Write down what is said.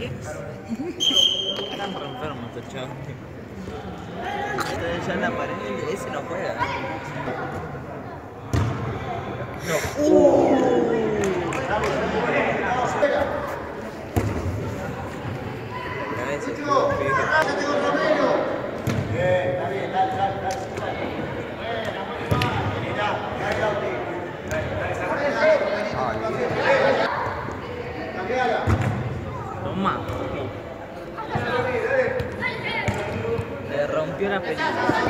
Están re enfermos estos chavos. Ya en la pared, ese no juega. No. La cabeza estuvo fija. Toma. Le rompió la película.